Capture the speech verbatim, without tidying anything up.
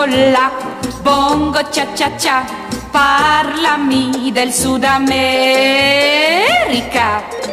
la, bongo cia cia cia, parlami del Sud America.